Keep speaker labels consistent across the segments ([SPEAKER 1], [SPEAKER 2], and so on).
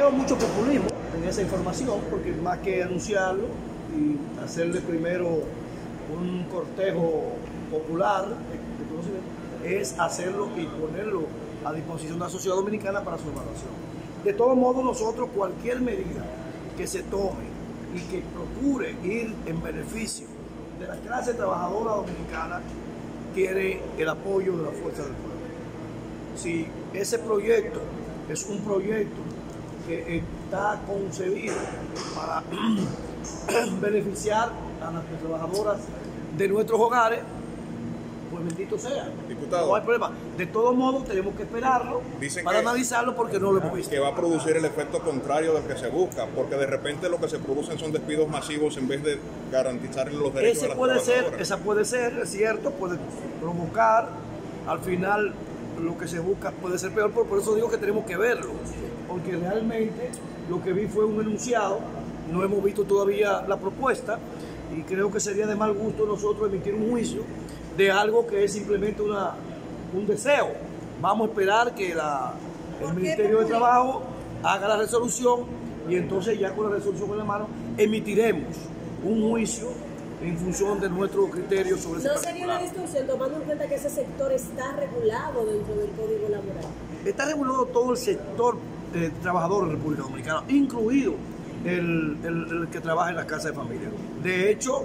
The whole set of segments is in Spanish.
[SPEAKER 1] veo mucho populismo en esa información, porque más que anunciarlo y hacerle primero un cortejo popular de conocimiento, es hacerlo y ponerlo a disposición de la sociedad dominicana para su evaluación. De todos modos, nosotros cualquier medida que se tome y que procure ir en beneficio de la clase trabajadora dominicana quiere el apoyo de la fuerza del pueblo. Si ese proyecto es un proyecto que está concebido para beneficiar a las trabajadoras de nuestros hogares, pues bendito sea.
[SPEAKER 2] Diputado,
[SPEAKER 1] no hay problema. De todos modos, tenemos que esperarlo para analizarlo porque no lo hemos visto.
[SPEAKER 2] Que va a producir el efecto contrario del que se busca, porque de repente lo que se producen son despidos masivos en vez de garantizar los derechos de las trabajadoras.
[SPEAKER 1] Esa puede ser, es cierto, puede provocar, al final lo que se busca puede ser peor, por eso digo que tenemos que verlo, porque realmente lo que vi fue un enunciado, no hemos visto todavía la propuesta y creo que sería de mal gusto nosotros emitir un juicio de algo que es simplemente un deseo. Vamos a esperar que el Ministerio de Trabajo haga la resolución y entonces ya con la resolución en la mano emitiremos un juicio en función de nuestro criterio sobre ese particular.
[SPEAKER 3] ¿No sería una distorsión tomando en cuenta que ese sector está regulado dentro del Código Laboral?
[SPEAKER 1] Está regulado todo el sector trabajador en República Dominicana, incluido el que trabaja en la casa de familia. De hecho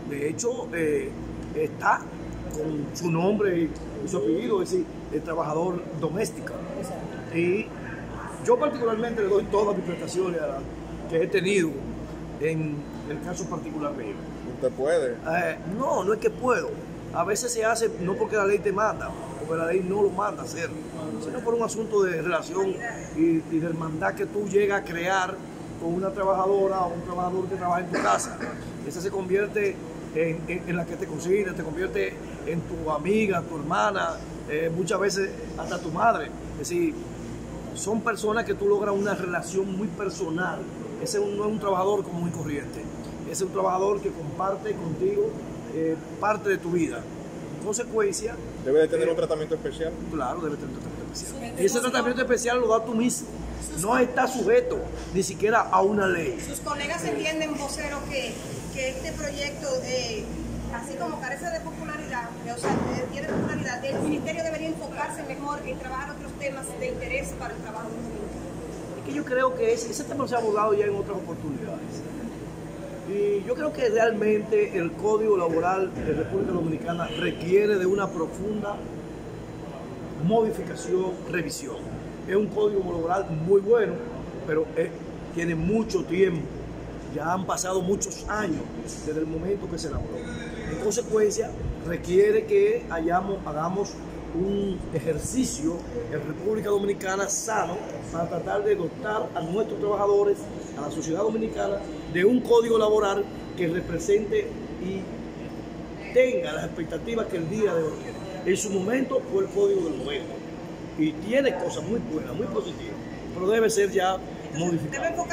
[SPEAKER 1] está con su nombre y su apellido, es decir, el trabajador doméstico. Y yo particularmente le doy todas mis prestaciones que he tenido en el caso particular mío.
[SPEAKER 2] ¿Usted puede?
[SPEAKER 1] No es que puedo. A veces se hace no porque la ley te manda, porque la ley no lo manda a hacer, sino por un asunto de relación y de hermandad que tú llegas a crear con una trabajadora o un trabajador que trabaja en tu casa. Esa se convierte en la que te cocina, te convierte en tu amiga, tu hermana, muchas veces hasta tu madre. Es decir, son personas que tú logras una relación muy personal. Ese no es un trabajador común y corriente. Ese es un trabajador que comparte contigo parte de tu vida. En consecuencia...
[SPEAKER 2] ¿Debe de tener un tratamiento especial?
[SPEAKER 1] Claro, debe tener un tratamiento especial. Y ese tratamiento especial lo da tú mismo. No está sujeto ni siquiera a una ley.
[SPEAKER 4] Sus colegas entienden, vocero, que este proyecto, así como carece de popularidad, o sea, tiene popularidad, el ministerio debería enfocarse mejor en trabajar otros temas de interés para el trabajo dominicano.
[SPEAKER 1] Es que yo creo que ese tema se ha abordado ya en otras oportunidades. Y yo creo que realmente el Código Laboral de República Dominicana requiere de una profunda modificación, revisión. Es un código laboral muy bueno, pero tiene mucho tiempo. Ya han pasado muchos años desde el momento que se elaboró. En consecuencia, requiere que hagamos un ejercicio en República Dominicana sano para tratar de dotar a nuestros trabajadores, a la sociedad dominicana, de un código laboral que represente y tenga las expectativas que el día de hoy tiene. En su momento fue el código del momento y tiene cosas muy buenas, muy positivas, pero debe ser ya modificado.